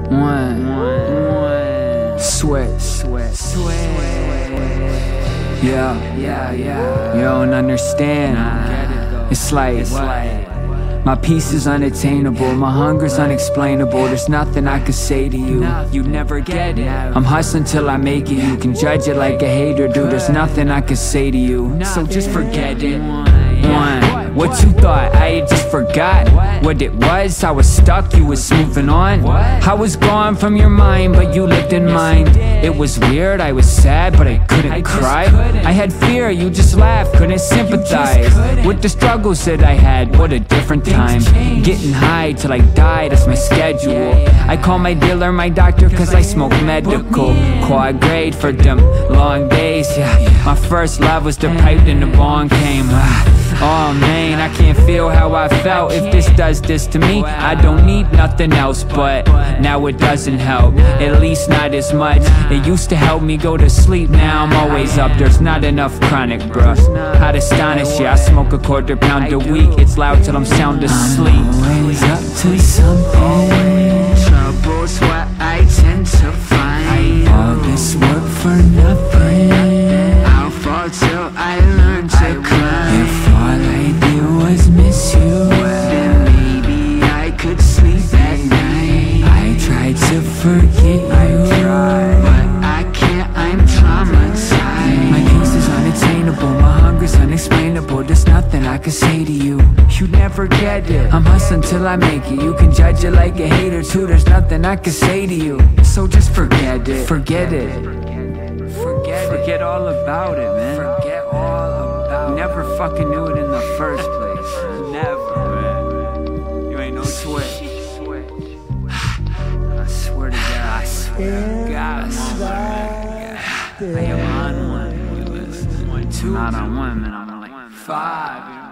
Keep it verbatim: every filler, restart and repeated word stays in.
one, one. Sweat, sweat, sweat. Yeah, yeah, yeah. You don't understand. It's like, it's like my peace is unattainable, my hunger's unexplainable. There's nothing I could say to you, you never get it. I'm hustling till I make it, you can judge it like a hater, dude. There's nothing I could say to you, so just forget it. One, what you thought, I just forgot what it was. I was stuck, you was moving on. I was gone from your mind, but you lived in mine. It was weird, I was sad, but I couldn't cry. I had fear, you just laughed, couldn't sympathize with the struggles that I had. What a different time. Getting high till I die, that's my schedule. I call my dealer my doctor cause I smoke medical. Quad grade for them long days, yeah. My first love was the pipe, then the bong came. Oh man, I can't feel how I felt. If this does this to me, I don't need nothing else. But now it doesn't help, at least not as much. It used to help me go to sleep, now I'm always up. There's not enough chronic, bruh. I'd astonish you, I smoke a quarter pound a week. It's loud till I'm sound asleep. I'm always up to something. Trouble's what I tend to find. All this work for nothing. I'll fall till I learn to climb. If all I did was miss you, then maybe I could sleep at night. I tried to forget you, but I can't, I'm traumatized. My peace is unattainable, my hunger's unexplainable. There's nothing I can say to you, you never get it. I'm hustling till I make it, you can judge it like a hater too. There's nothing I can say to you, so just forget it. Forget it. Forget it. Forget all about it, man. Forget all about it. Never fucking knew it in the first place. Never, man. You ain't no switch. I swear to God. I swear to God. I swear to God. I am on one. One, two. Not on one, man. I'm on like five.